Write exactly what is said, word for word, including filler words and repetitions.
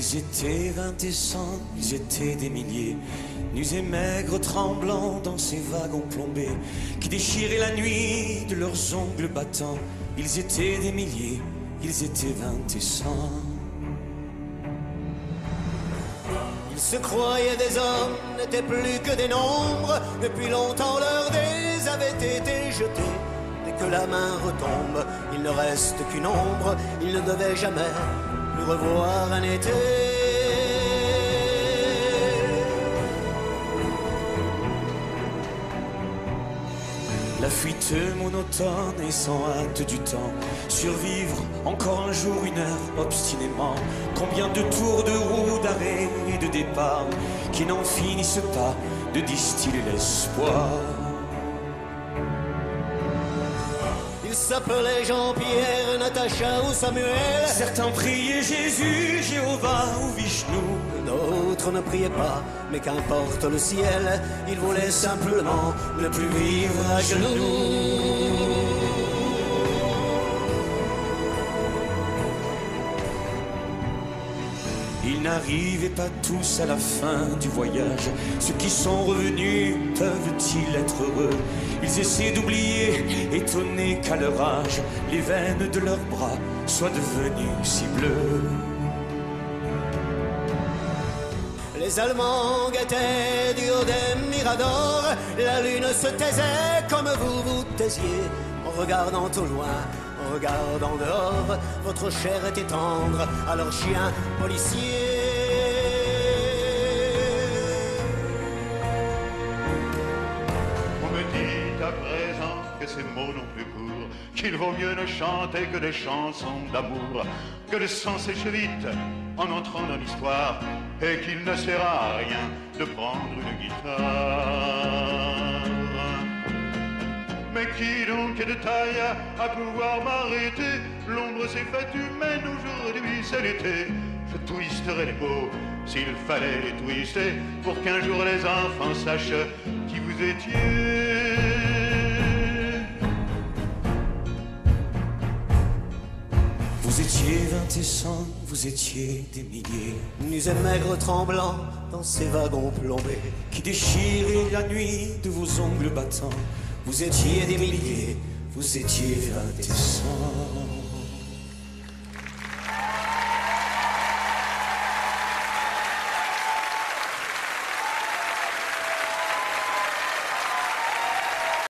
Ils étaient vingt et cent, ils étaient des milliers, nus et maigres, tremblants dans ces wagons plombés, qui déchiraient la nuit de leurs ongles battants. Ils étaient des milliers, ils étaient vingt et cent. Ils se croyaient des hommes, n'étaient plus que des nombres. Depuis longtemps leurs dés avaient été jetés. Dès que la main retombe, il ne reste qu'une ombre. Ils ne devaient jamais plus revoir un été. La fuite monotone et sans hâte du temps, survivre encore un jour, une heure, obstinément. Combien de tours de roue, d'arrêt et de départ, qui n'en finissent pas de distiller l'espoir. Ils s'appelaient Jean-Pierre, Natacha ou Samuel. Certains priaient Jésus, Jéhovah ou Vishnu. D'autres ne priaient pas, mais qu'importe le ciel. Ils voulaient simplement ne plus vivre à genoux. Ils n'arrivaient pas tous à la fin du voyage. Ceux qui sont revenus peuvent-ils être heureux? Ils essaient d'oublier, étonnés qu'à leur âge, les veines de leurs bras soient devenues si bleues. Les Allemands guettaient du haut des miradors. La lune se taisait comme vous vous taisiez. En regardant au loin, en regardant dehors, votre chair était tendre à leurs chiens policiers. On me dit à présent que ces mots n'ont plus cours, qu'il vaut mieux ne chanter que des chansons d'amour, que le sang sèche vite en entrant dans l'histoire, et qu'il ne sert à rien de prendre une guitare. Mais qui donc est de taille à pouvoir m'arrêter? L'ombre s'est faite humaine, aujourd'hui c'est l'été. Je twisterai les peaux s'il fallait les twister, pour qu'un jour les enfants sachent qui vous étiez. Vous étiez vingt et cent, vous étiez des milliers, Nus et maigres tremblants dans ces wagons plombés, qui déchiraient la nuit de vos ongles battants. vous étiez des milliers, Vous étiez vingt et cent.